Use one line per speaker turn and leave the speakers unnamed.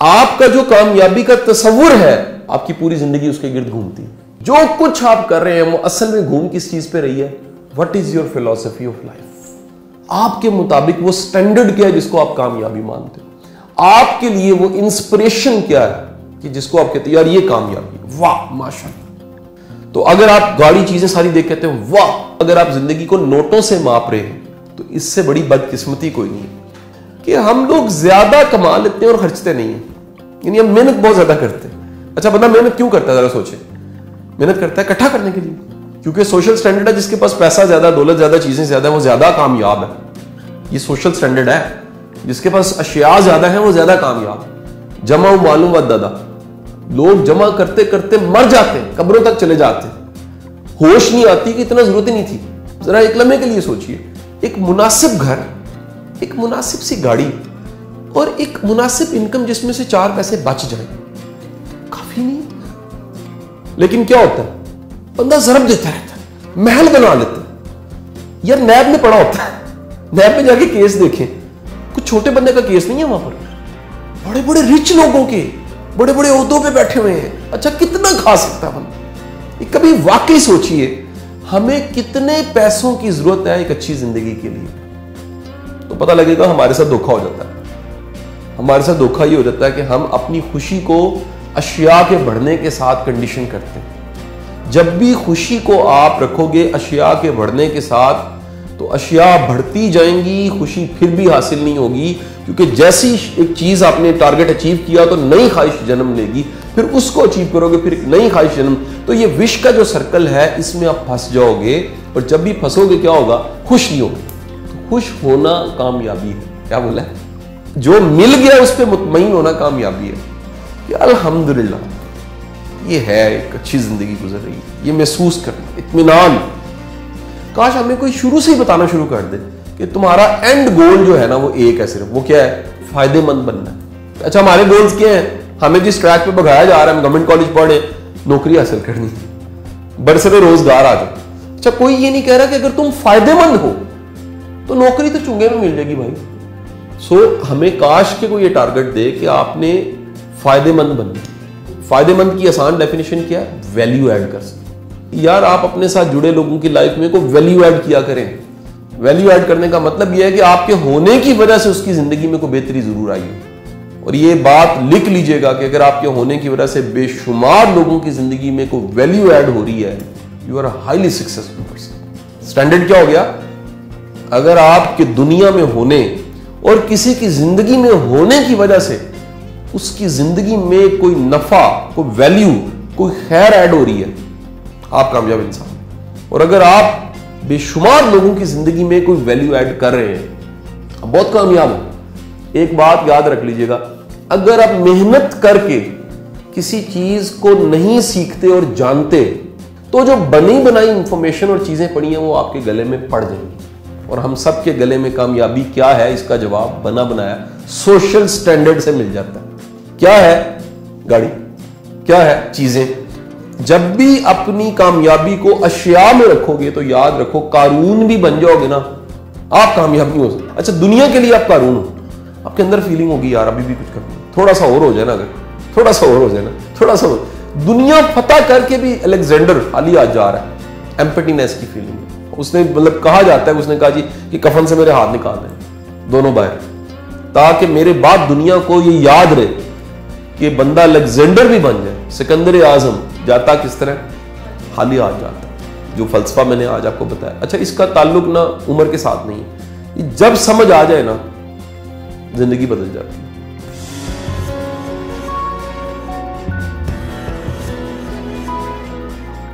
आपका जो कामयाबी का तस्वुर है, आपकी पूरी जिंदगी उसके गिर्द घूमती है। जो कुछ आप कर रहे हैं वो असल में घूम किस चीज पे रही है? What is your philosophy of life? आपके मुताबिक वो स्टैंडर्ड क्या है जिसको आप कामयाबी मानते हो? आपके लिए वो इंस्पिरेशन क्या है कि जिसको आप कहते हैं यार ये कामयाबी, वाह माशाल्लाह। तो अगर आप गाड़ी चीजें सारी देख कहते हो वाह, अगर आप जिंदगी को नोटों से माप रहे हैं तो इससे बड़ी बदकिस्मती कोई नहीं है कि हम लोग ज्यादा कमा लेते हैं और खर्चते नहीं है। यानी हम मेहनत बहुत ज्यादा करते हैं। अच्छा, बंदा मेहनत क्यों करता है? जरा सोचे। मेहनत करता है इकट्ठा करने के लिए, क्योंकि सोशल स्टैंडर्ड है जिसके पास पैसा ज्यादा, दौलत ज्यादा, चीजें ज्यादा है वो ज्यादा कामयाब है। ये सोशल स्टैंडर्ड है। जिसके पास अशिया ज्यादा है वो ज्यादा कामयाब है। जमा मालूम व दादा, लोग जमा करते करते मर जाते हैं, कब्रों तक चले जाते हैं, होश नहीं आती कि इतना जरूरत ही नहीं थी। जरा एक लम्हे के लिए सोचिए, एक मुनासिब घर, एक मुनासिब सी गाड़ी और एक मुनासिब इनकम जिसमें से 4 पैसे बच जाए, काफी नहीं? लेकिन क्या होता है, बंदा जरब देता रहता है, महल बना लेता है। यार नैब में पड़ा होता है, नैब में जाके केस देखें, कुछ छोटे बंदे का केस नहीं है वहां पर, बड़े बड़े रिच लोगों के, बड़े बड़े ओहदों पे बैठे हुए हैं। अच्छा, कितना खा सकता है बंदा? कभी वाकई सोचिए, हमें कितने पैसों की जरूरत है एक अच्छी जिंदगी के लिए? तो पता लगेगा हमारे साथ धोखा हो जाता है। हमारे साथ धोखा ये हो जाता है कि हम अपनी खुशी को अशिया के बढ़ने के साथ कंडीशन करते हैं। जब भी खुशी को आप रखोगे अशिया के बढ़ने के साथ, तो अशिया बढ़ती जाएंगी, खुशी फिर भी हासिल नहीं होगी, क्योंकि जैसी एक चीज आपने टारगेट अचीव किया तो नई ख्वाहिश जन्म लेगी, फिर उसको अचीव करोगे, फिर एक नई ख्वाहिश जन्म। तो ये विश का जो सर्कल है इसमें आप फंस जाओगे, और जब भी फंसोगे क्या होगा? खुश नहीं होगे। तो खुश होना कामयाबी है। क्या बोला है? जो मिल गया उस पर मुतमईन होना कामयाबी है कि अल्हम्दुलिल्लाह ये है, एक अच्छी जिंदगी गुजर रही है, ये महसूस करना, इत्मीनान। काश हमें कोई शुरू से ही बताना शुरू कर दे कि तुम्हारा एंड गोल जो है ना वो एक है, सिर्फ वो क्या है? फायदेमंद बनना है। अच्छा, हमारे गोल्स क्या हैं? हमें जिस ट्रैक पे भगाया जा रहा है, हम गवर्नमेंट कॉलेज पढ़े, नौकरी हासिल करनी, बरसरे रोजगार आ जाए। अच्छा, कोई ये नहीं कह रहा कि अगर तुम फायदेमंद हो तो नौकरी तो चुंगे में मिल जाएगी भाई। हमें काश के कोई ये टारगेट दे कि आपने फायदेमंद बनना। फायदेमंद की आसान डेफिनेशन क्या है? वैल्यू ऐड कर सकते। यार आप अपने साथ जुड़े लोगों की लाइफ में को वैल्यू ऐड किया करें। वैल्यू ऐड करने का मतलब यह है कि आपके होने की वजह से उसकी जिंदगी में कोई बेहतरी जरूर आई हो। और ये बात लिख लीजिएगा कि अगर आपके होने की वजह से बेशुमार लोगों की जिंदगी में कोई वैल्यू ऐड हो रही है, you are highly successful person. Standard क्या हो गया? अगर आपके दुनिया में होने और किसी की जिंदगी में होने की वजह से उसकी जिंदगी में कोई नफा, कोई वैल्यू, कोई खैर ऐड हो रही है, आप कामयाब इंसान। और अगर आप बेशुमार लोगों की जिंदगी में कोई वैल्यू ऐड कर रहे हैं, आप बहुत कामयाब हो। एक बात याद रख लीजिएगा, अगर आप मेहनत करके किसी चीज को नहीं सीखते और जानते, तो जो बनी बनाई इंफॉर्मेशन और चीजें पड़ी हैं वो आपके गले में पड़ जाएंगी। और हम सब के गले में कामयाबी क्या है, इसका जवाब बना बनाया सोशल स्टैंडर्ड से मिल जाता है। क्या है? गाड़ी। क्या है? चीजें। जब भी अपनी कामयाबी को अशिया में रखोगे तो याद रखो, कारून भी बन जाओगे ना, आप कामयाब नहीं हो सकते। अच्छा, दुनिया के लिए आप कारून हो, आपके अंदर फीलिंग होगी यार अभी भी कुछ करना, थोड़ा सा और हो जाए ना, अगर थोड़ा सा और हो जाए ना, थोड़ा सा और। दुनिया फतह करके भी अलेक्जेंडर हाली आज जा रहा है, एम्पटीनेस की फीलिंग। उसने मतलब कहा जाता है, उसने कहा जी कि कफन से मेरे हाथ निकाल दें दोनों बाहर, ताकि मेरे बाद दुनिया को ये याद रहे कि बंदा अलेक्जेंडर भी बन जाए, सिकंदर आजम जाता किस तरह, हाली आज जाता है। जो फलसफा मैंने आज आपको बताया। अच्छा, इसका ताल्लुक ना उम्र के साथ नहीं है, जब समझ आ जाए ना जिंदगी बदल जाती है।